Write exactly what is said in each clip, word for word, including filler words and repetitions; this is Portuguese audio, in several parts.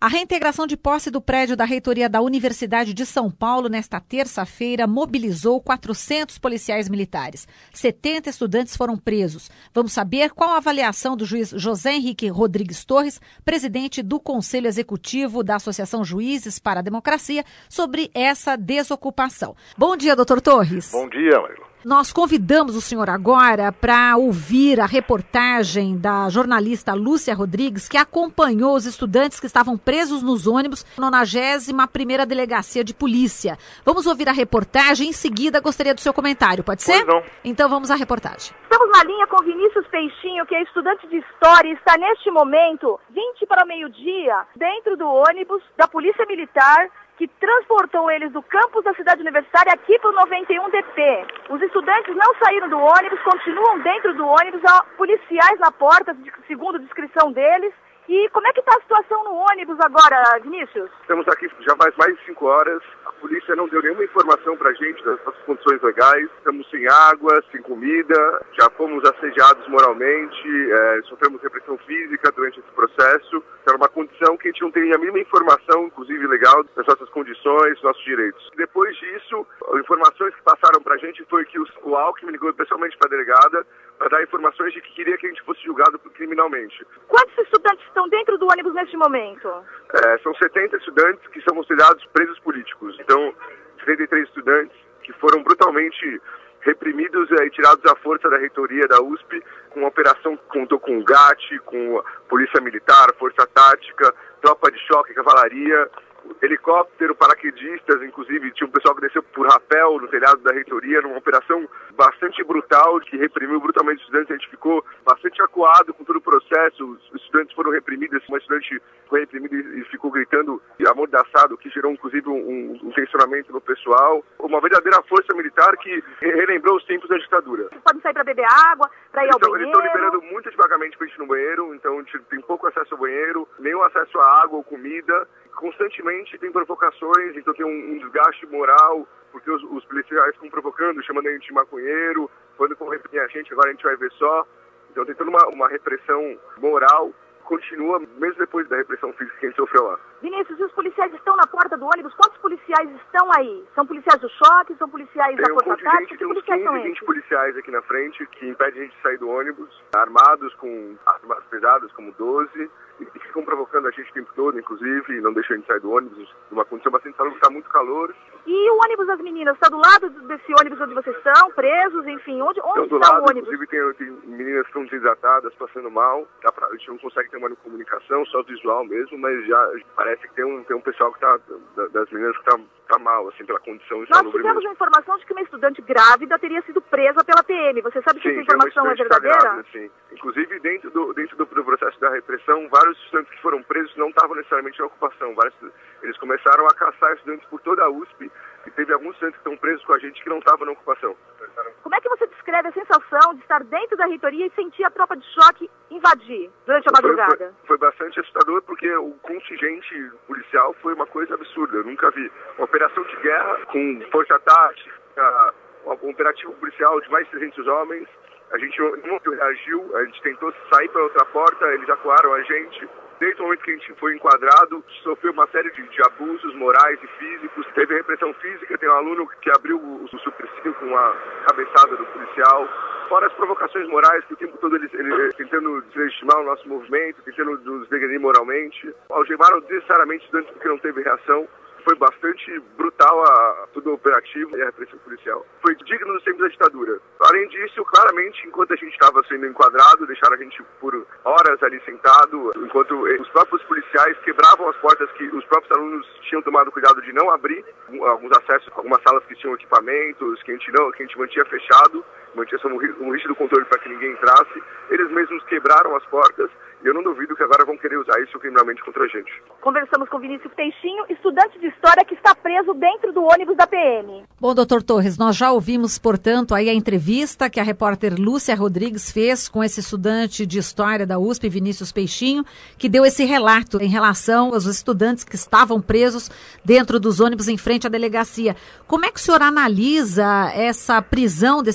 A reintegração de posse do prédio da reitoria da Universidade de São Paulo nesta terça-feira mobilizou quatrocentos policiais militares. setenta estudantes foram presos. Vamos saber qual a avaliação do juiz José Henrique Rodrigues Torres, presidente do Conselho Executivo da Associação Juízes para a Democracia, sobre essa desocupação. Bom dia, doutor Torres. Bom dia, Marilo. Nós convidamos o senhor agora para ouvir a reportagem da jornalista Lúcia Rodrigues, que acompanhou os estudantes que estavam presos nos ônibus na nonagésima primeira Delegacia de Polícia. Vamos ouvir a reportagem e em seguida gostaria do seu comentário, pode ser? Pois não. Então vamos à reportagem. Estamos na linha com Vinícius Peixinho, que é estudante de História e está neste momento, vinte para o meio-dia, dentro do ônibus da Polícia Militar, que transportou eles do campus da cidade universitária aqui para o noventa e um D P. Os estudantes não saíram do ônibus, continuam dentro do ônibus, há policiais na porta, segundo a descrição deles. E como é que está a situação no ônibus agora, Vinícius? Estamos aqui já faz mais de cinco horas. A polícia não deu nenhuma informação para a gente das nossas condições legais. Estamos sem água, sem comida, já fomos assediados moralmente, é, sofremos repressão física durante esse processo. Era uma condição que a gente não tem a mínima informação, inclusive legal, das nossas condições, dos nossos direitos. Depois disso, as informações que passaram para a gente foi que o Alckmin ligou pessoalmente para a delegada para dar informações de que queria que a gente fosse julgado criminalmente. Quantos estudantes estão dentro do ônibus neste momento? É, são setenta estudantes que são considerados presos políticos. Então, setenta e três estudantes que foram brutalmente reprimidos e tirados à força da reitoria da U S P, com uma operação que contou com o G A T, com a Polícia Militar, Força Tática, Tropa de Choque, Cavalaria, helicóptero, paraquedistas, inclusive tinha um pessoal que desceu por rapel no telhado da reitoria, numa operação bastante brutal, que reprimiu brutalmente os estudantes. A gente ficou bastante acuado com todo o processo, os estudantes foram reprimidos, uma estudante foi reprimida e ficou gritando amordaçado, que gerou inclusive um, um tensionamento no pessoal. Uma verdadeira força militar que relembrou os tempos da ditadura. Vocês podem sair para beber água, para ir eles ao tão, banheiro? Eles estão liberando muito devagamente para a gente ir no banheiro, então a gente tem pouco acesso ao banheiro, nenhum acesso à água ou comida. Constantemente tem provocações, então tem um, um desgaste moral, porque os, os policiais estão provocando, chamando a gente de maconheiro, quando vão reprimir a gente, agora a gente vai ver só. Então tem toda uma, uma repressão moral, continua mesmo depois da repressão física que a gente sofreu lá. Vinícius, e os policiais estão na porta do ônibus? Quantos policiais estão aí? São policiais do choque? São policiais tem da um Força Tática? Que tem uns policiais são quinze, vinte esses? policiais aqui na frente que impedem a gente de sair do ônibus, armados com armas pesadas como doze, e que ficam provocando a gente o tempo todo, inclusive, e não deixam a gente sair do ônibus, numa condição bastante salubre, está muito calor. E o ônibus das meninas, está do lado desse ônibus onde vocês estão, presos, enfim, onde, onde do está lado, o ônibus? Inclusive tem, tem meninas que estão desidratadas, passando mal, dá pra, a gente não consegue ter uma comunicação, só visual mesmo, mas já parece que tem um, tem um pessoal que está, das meninas que está tá mal, assim, pela condição Nós insalubre tivemos mesmo. a informação de que uma estudante grávida teria sido presa pela P M. Você sabe se Sim, essa informação é verdadeira? Grávida, sim. Inclusive, dentro do, dentro do processo da repressão, vários estudantes que foram presos não estavam necessariamente na ocupação. Vários, eles começaram a caçar estudantes por toda a U S P e teve alguns estudantes que estão presos com a gente que não estavam na ocupação. Como é que você descreve a sensação de estar dentro da reitoria e sentir a tropa de choque invadir durante a madrugada? Foi, foi, foi bastante assustador porque o contingente policial foi uma coisa absurda. Eu nunca vi uma operação de guerra com força tática, um operativo policial de mais de trezentos homens. A gente não reagiu, a gente tentou sair pela outra porta, eles acuaram a gente. Desde o momento que a gente foi enquadrado, sofreu uma série de, de abusos morais e físicos. Teve repressão física, tem um aluno que abriu o, o supercílio com a cabeçada do policial. Fora as provocações morais, que o tempo todo eles, eles tentando deslegitimar o nosso movimento, tentando nos degredir moralmente. Algemaram desnecessariamente estudantes porque não teve reação. Foi bastante brutal a, todo o operativo e a repressão policial. Foi digno dos tempos da ditadura. Além disso, claramente, enquanto a gente estava sendo enquadrado, deixaram a gente por horas ali sentado, enquanto os próprios policiais quebravam as portas que os próprios alunos tinham tomado cuidado de não abrir, alguns acessos a algumas salas que tinham equipamentos, que a gente, não, que a gente mantinha fechado, mantinha sob um rígido controle para que ninguém entrasse. Eles mesmos quebraram as portas. E eu não duvido que agora vão querer usar isso criminalmente contra a gente. Conversamos com Vinícius Peixinho, estudante de História que está preso dentro do ônibus da P M. Bom, doutor Torres, nós já ouvimos, portanto, aí a entrevista que a repórter Lúcia Rodrigues fez com esse estudante de História da U S P, Vinícius Peixinho, que deu esse relato em relação aos estudantes que estavam presos dentro dos ônibus em frente à delegacia. Como é que o senhor analisa essa prisão desses estudantes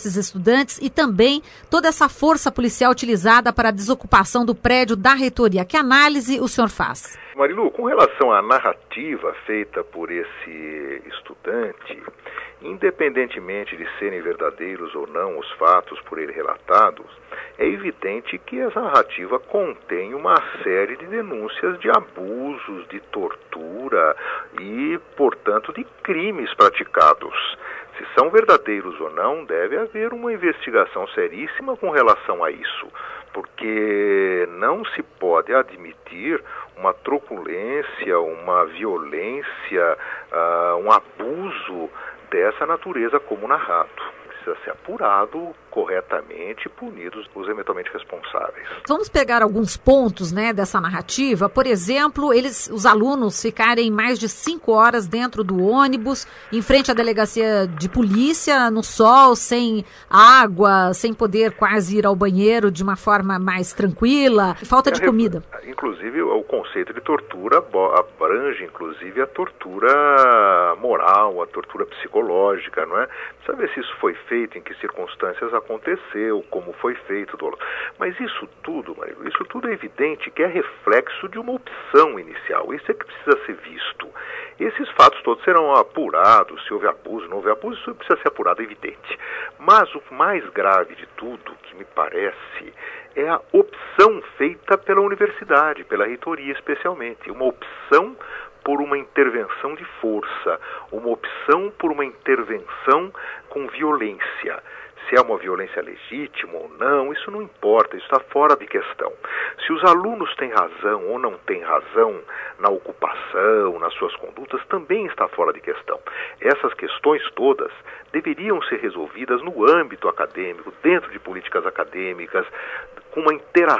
estudantes e também toda essa força policial utilizada para a desocupação do prédio da reitoria. Que análise o senhor faz? Marilu, com relação à narrativa feita por esse estudante, independentemente de serem verdadeiros ou não os fatos por ele relatados, é evidente que essa narrativa contém uma série de denúncias de abusos, de tortura e, portanto, de crimes praticados. Se são verdadeiros ou não, deve haver uma investigação seríssima com relação a isso, porque não se pode admitir uma truculência, uma violência, uh, um abuso dessa natureza como narrado. Precisa ser apurado corretamente e punidos os eventualmente responsáveis. Vamos pegar alguns pontos, né, dessa narrativa. Por exemplo, eles, os alunos ficarem mais de cinco horas dentro do ônibus, em frente à delegacia de polícia, no sol, sem água, sem poder quase ir ao banheiro de uma forma mais tranquila, falta de comida. Inclusive, o conceito de tortura abrange, inclusive, a tortura moral, a tortura psicológica, não é? Precisa ver se isso foi feito, em que circunstâncias aconteceu, como foi feito. Mas isso tudo, Marilu, isso tudo é evidente que é reflexo de uma opção inicial. Isso é que precisa ser visto. Esses fatos todos serão apurados, se houve abuso, não houve abuso, isso precisa ser apurado, é evidente. Mas o mais grave de tudo, que me parece, é a opção feita pela universidade, pela reitoria especialmente. Uma opção por uma intervenção de força, uma opção por uma intervenção com violência. Se é uma violência legítima ou não, isso não importa, isso está fora de questão. Se os alunos têm razão ou não têm razão na ocupação, nas suas condutas, também está fora de questão. Essas questões todas deveriam ser resolvidas no âmbito acadêmico, dentro de políticas acadêmicas, com uma interação.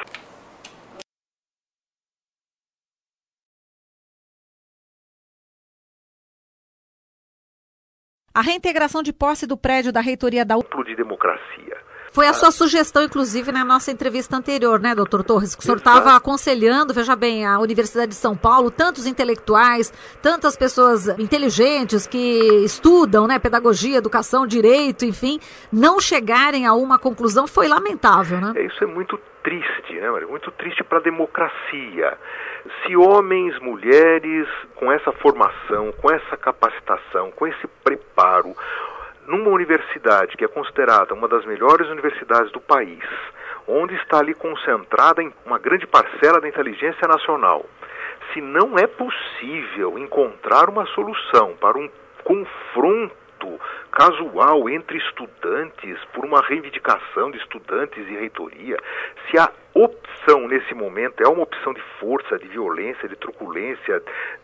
A reintegração de posse do prédio da reitoria da U F M de democracia. Foi a sua sugestão, inclusive, na nossa entrevista anterior, né, doutor Torres? Que o senhor estava aconselhando, veja bem, a Universidade de São Paulo, tantos intelectuais, tantas pessoas inteligentes que estudam, né, pedagogia, educação, direito, enfim, não chegarem a uma conclusão. Foi lamentável, né? É, isso é muito triste, né, Maria? Muito triste para a democracia. Se homens, mulheres, com essa formação, com essa capacitação, com esse preparo, numa universidade que é considerada uma das melhores universidades do país, onde está ali concentrada uma grande parcela da inteligência nacional, se não é possível encontrar uma solução para um confronto casual entre estudantes, por uma reivindicação de estudantes e reitoria, se a opção nesse momento é uma opção de força, de violência, de truculência,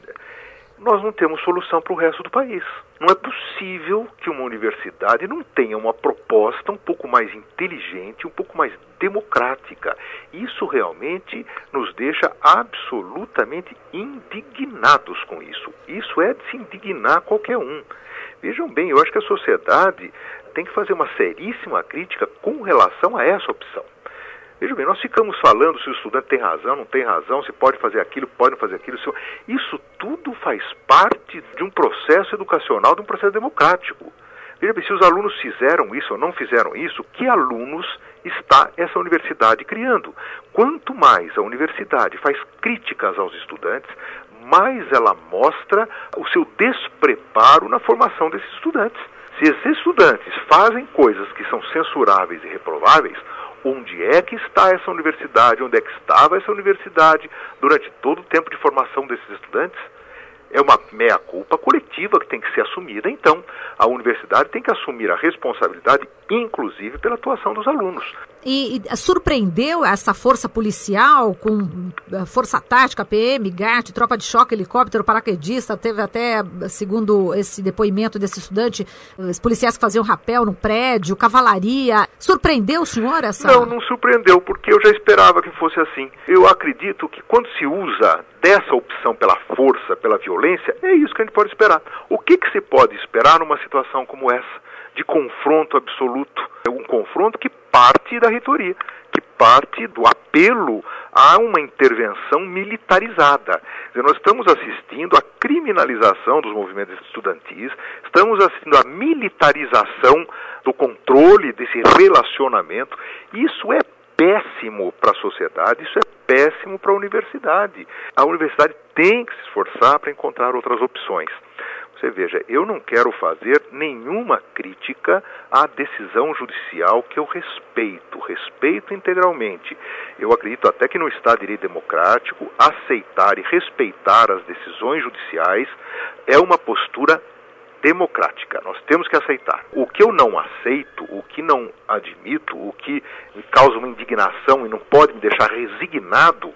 nós não temos solução para o resto do país. Não é possível que uma universidade não tenha uma proposta um pouco mais inteligente, um pouco mais democrática. Isso realmente nos deixa absolutamente indignados com isso. Isso é de se indignar qualquer um. Vejam bem, eu acho que a sociedade tem que fazer uma seríssima crítica com relação a essa opção. Vejam bem, nós ficamos falando se o estudante tem razão, não tem razão, se pode fazer aquilo, pode não fazer aquilo. Se... Isso tudo faz parte de um processo educacional, de um processo democrático. Veja bem, se os alunos fizeram isso ou não fizeram isso, que alunos está essa universidade criando? Quanto mais a universidade faz críticas aos estudantes, mais ela mostra o seu despreparo na formação desses estudantes. Se esses estudantes fazem coisas que são censuráveis e reprováveis, onde é que está essa universidade, onde é que estava essa universidade durante todo o tempo de formação desses estudantes? É uma meia-culpa coletiva que tem que ser assumida. Então, a universidade tem que assumir a responsabilidade, inclusive pela atuação dos alunos. E, e surpreendeu essa força policial com força tática, P M, G A T, tropa de choque, helicóptero, paraquedista, teve até, segundo esse depoimento desse estudante, os policiais que faziam rapel no prédio, cavalaria. Surpreendeu o senhor essa... Não, não surpreendeu, porque eu já esperava que fosse assim. Eu acredito que quando se usa dessa opção pela força, pela violência, é isso que a gente pode esperar. O que, que se pode esperar numa situação como essa? De confronto absoluto. É um confronto que parte da reitoria, que parte do apelo há uma intervenção militarizada. Quer dizer, nós estamos assistindo à criminalização dos movimentos estudantis, estamos assistindo à militarização do controle desse relacionamento. Isso é péssimo para a sociedade, isso é péssimo para a universidade. A universidade tem que se esforçar para encontrar outras opções. Você veja, eu não quero fazer nenhuma crítica à decisão judicial que eu respeito, respeito integralmente. Eu acredito até que no Estado de Direito Democrático, aceitar e respeitar as decisões judiciais é uma postura democrática. Nós temos que aceitar. O que eu não aceito, o que não admito, o que me causa uma indignação e não pode me deixar resignado,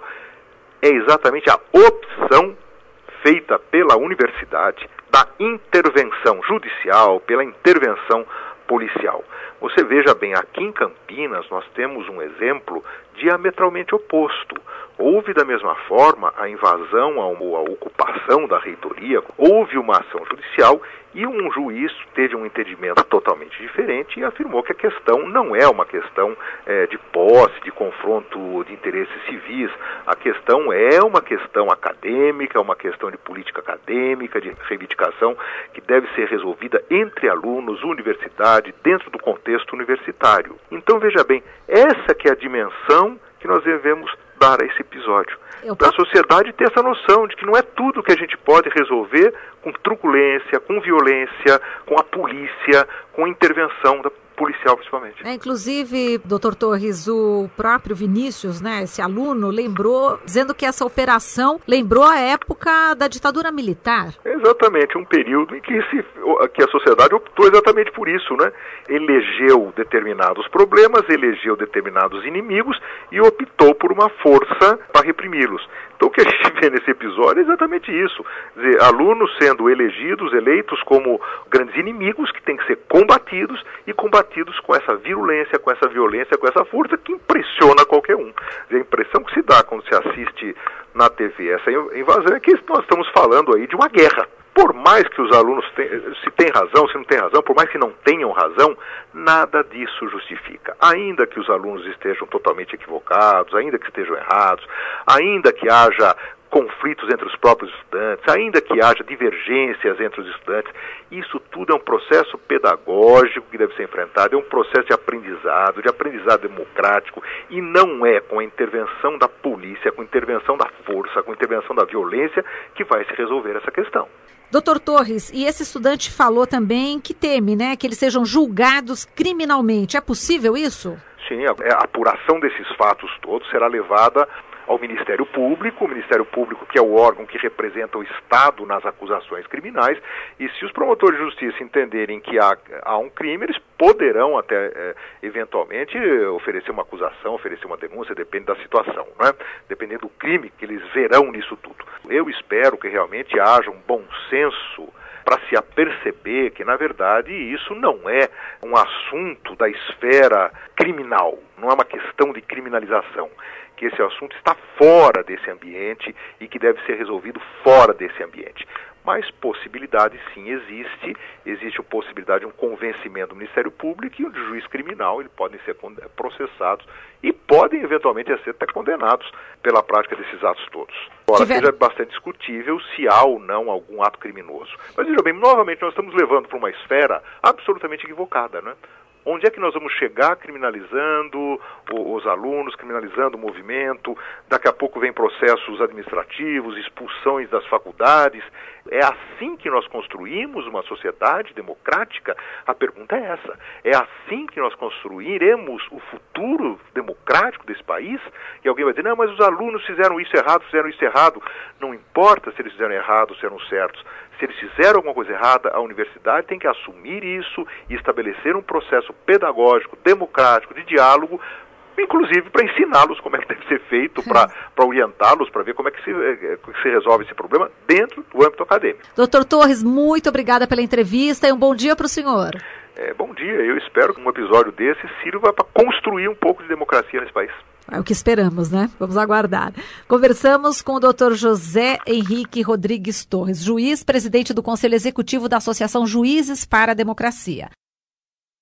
é exatamente a opção feita pela universidade da intervenção judicial, pela intervenção policial. Você veja bem, aqui em Campinas nós temos um exemplo diametralmente oposto. Houve da mesma forma a invasão, a ocupação da reitoria, houve uma ação judicial e um juiz teve um entendimento totalmente diferente e afirmou que a questão não é uma questão é, de posse, de confronto de interesses civis. A questão é uma questão acadêmica, uma questão de política acadêmica, de reivindicação que deve ser resolvida entre alunos, universidade, dentro do contexto universitário. Então, veja bem, essa que é a dimensão que nós devemos dar a esse episódio. Para a sociedade ter essa noção de que não é tudo que a gente pode resolver com truculência, com violência, com a polícia, com a intervenção da policial, principalmente. É, inclusive, doutor Torres, o próprio Vinícius, né, esse aluno, lembrou, dizendo que essa operação lembrou a época da ditadura militar. Exatamente, um período em que, se, que a sociedade optou exatamente por isso, né? Elegeu determinados problemas, elegeu determinados inimigos e optou por uma força para reprimi-los. Então o que a gente vê nesse episódio é exatamente isso. Quer dizer, alunos sendo elegidos, eleitos como grandes inimigos que têm que ser combatidos e combatidos com essa virulência, com essa violência, com essa força que impressiona qualquer um. Quer dizer, a impressão que se dá quando se assiste na T V essa invasão é que nós estamos falando aí de uma guerra. Por mais que os alunos, tem, se têm razão, se não têm razão, por mais que não tenham razão, nada disso justifica. Ainda que os alunos estejam totalmente equivocados, ainda que estejam errados, ainda que haja conflitos entre os próprios estudantes, ainda que haja divergências entre os estudantes, isso tudo é um processo pedagógico que deve ser enfrentado, é um processo de aprendizado, de aprendizado democrático, e não é com a intervenção da polícia, com a intervenção da força, com a intervenção da violência que vai se resolver essa questão. Doutor Torres, e esse estudante falou também que teme, né, que eles sejam julgados criminalmente. É possível isso? Sim, a, a apuração desses fatos todos será levada ao Ministério Público, o Ministério Público que é o órgão que representa o Estado nas acusações criminais, e se os promotores de justiça entenderem que há, há um crime, eles poderão até, é, eventualmente, oferecer uma acusação, oferecer uma denúncia, depende da situação, né? Dependendo do crime que eles verão nisso tudo. Eu espero que realmente haja um bom senso para se aperceber que, na verdade, isso não é um assunto da esfera criminal, não é uma questão de criminalização, que esse assunto está fora desse ambiente e que deve ser resolvido fora desse ambiente. Mas possibilidade sim existe, existe a possibilidade de um convencimento do Ministério Público e o juiz criminal, eles podem ser processados e podem eventualmente ser até condenados pela prática desses atos todos. Ora, Tiver... seja bastante discutível se há ou não algum ato criminoso. Mas veja bem, novamente nós estamos levando para uma esfera absolutamente equivocada, né? Onde é que nós vamos chegar criminalizando os alunos, criminalizando o movimento? Daqui a pouco vem processos administrativos, expulsões das faculdades. É assim que nós construímos uma sociedade democrática? A pergunta é essa. É assim que nós construiremos o futuro democrático desse país? E alguém vai dizer, não, mas os alunos fizeram isso errado, fizeram isso errado. Não importa se eles fizeram errado ou se eram certos. Se eles fizeram alguma coisa errada, a universidade tem que assumir isso e estabelecer um processo pedagógico, democrático, de diálogo, inclusive para ensiná-los como é que deve ser feito, para orientá-los, para ver como é que se, que se resolve esse problema dentro do âmbito acadêmico. Doutor Torres, muito obrigada pela entrevista e um bom dia para o senhor. É, bom dia, eu espero que um episódio desse sirva para construir um pouco de democracia nesse país. É o que esperamos, né? Vamos aguardar. Conversamos com o doutor José Henrique Rodrigues Torres, juiz, presidente do Conselho Executivo da Associação Juízes para a Democracia.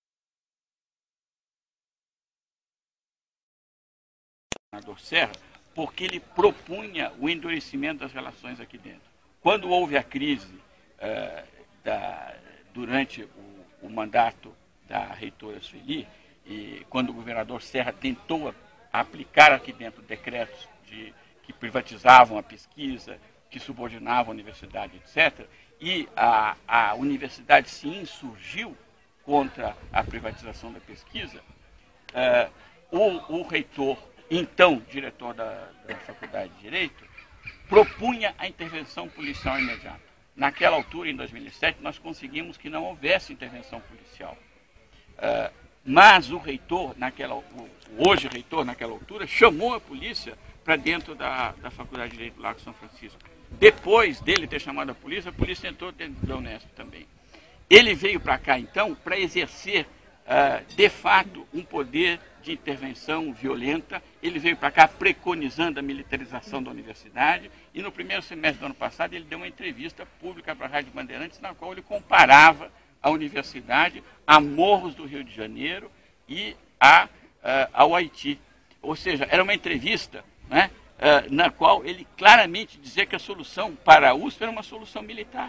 Senador Serra, porque ele propunha o endurecimento das relações aqui dentro. Quando houve a crise uh, da, durante o, o mandato da reitora Sueli, e quando o governador Serra tentou aplicar aqui dentro decretos de, que privatizavam a pesquisa, que subordinavam a universidade, etcétera, e a, a universidade se insurgiu contra a privatização da pesquisa, uh, o, o reitor, então diretor da, da Faculdade de Direito, propunha a intervenção policial imediata. Naquela altura, em dois mil e sete, nós conseguimos que não houvesse intervenção policial. Uh, mas o reitor, naquela, o, hoje reitor, naquela altura, chamou a polícia para dentro da, da Faculdade de Direito do Largo São Francisco. Depois dele ter chamado a polícia, a polícia entrou dentro da Unesp também. Ele veio para cá, então, para exercer, uh, de fato, um poder de intervenção violenta. Ele veio para cá preconizando a militarização da universidade e no primeiro semestre do ano passado ele deu uma entrevista pública para a Rádio Bandeirantes na qual ele comparava a universidade a Morros do Rio de Janeiro e a, uh, ao Haiti. Ou seja, era uma entrevista, né, uh, na qual ele claramente dizia que a solução para a U S P era uma solução militar.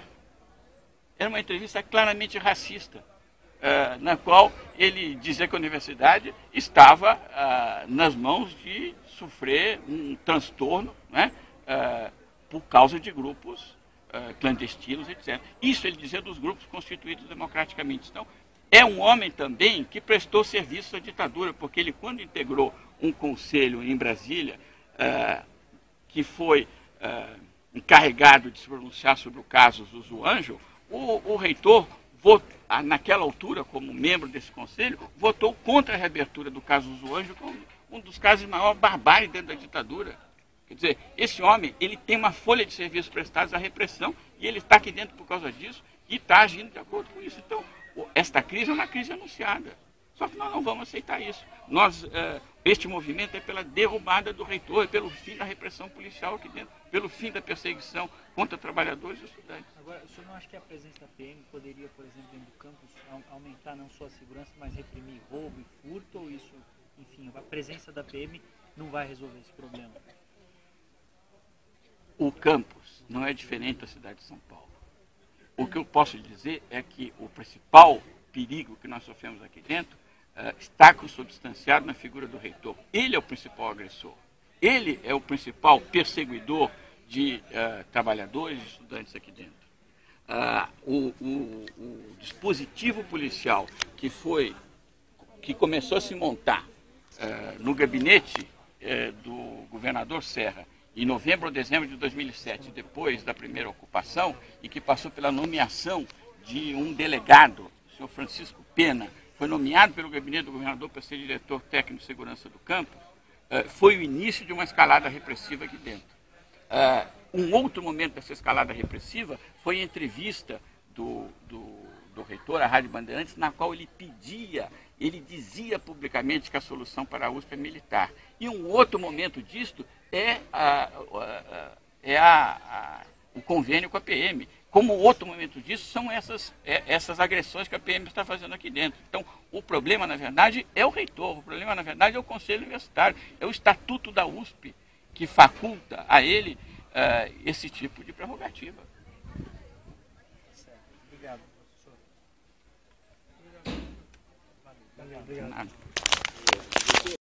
Era uma entrevista claramente racista. Uh, na qual ele dizia que a universidade estava uh, nas mãos de sofrer um transtorno, né, uh, por causa de grupos uh, clandestinos, etcétera. Isso ele dizia dos grupos constituídos democraticamente. Então, é um homem também que prestou serviço à ditadura, porque ele, quando integrou um conselho em Brasília, uh, que foi uh, encarregado de se pronunciar sobre o caso Zuzu Ângelo, o, o reitor votou, naquela altura, como membro desse conselho, votou contra a reabertura do caso Zuzu Ângelo, como um dos casos de maior barbárie dentro da ditadura. Quer dizer, esse homem, ele tem uma folha de serviços prestados à repressão e ele está aqui dentro por causa disso e está agindo de acordo com isso. Então, esta crise é uma crise anunciada. Só que nós não vamos aceitar isso. Nós, uh, este movimento é pela derrubada do reitor, é pelo fim da repressão policial aqui dentro, pelo fim da perseguição contra trabalhadores e estudantes. Agora, o senhor não acha que a presença da P M poderia, por exemplo, dentro do campus, aumentar não só a segurança, mas reprimir roubo e furto? Ou isso, enfim, a presença da P M não vai resolver esse problema? O campus não é diferente da cidade de São Paulo. O que eu posso dizer é que o principal perigo que nós sofremos aqui dentro uh, está consubstanciado na figura do reitor. Ele é o principal agressor. Ele é o principal perseguidor de uh, trabalhadores e estudantes aqui dentro. Uh, o, o, o dispositivo policial que foi, que começou a se montar uh, no gabinete uh, do governador Serra em novembro ou dezembro de dois mil e sete, depois da primeira ocupação, e que passou pela nomeação de um delegado, o senhor Francisco Pena, foi nomeado pelo gabinete do governador para ser diretor técnico de segurança do campus, uh, foi o início de uma escalada repressiva aqui dentro. Uh, um outro momento dessa escalada repressiva foi a entrevista do, do, do reitor à Rádio Bandeirantes, na qual ele pedia, ele dizia publicamente que a solução para a U S P é militar. E um outro momento disto é, a, a, é a, a, o convênio com a P M. Como outro momento disso são essas, é, essas agressões que a P M está fazendo aqui dentro. Então, o problema, na verdade, é o reitor, o problema, na verdade, é o Conselho Universitário, é o Estatuto da U S P que faculta a ele uh, esse tipo de prerrogativa. Certo. Obrigado, professor. Obrigado. Obrigado. Nada.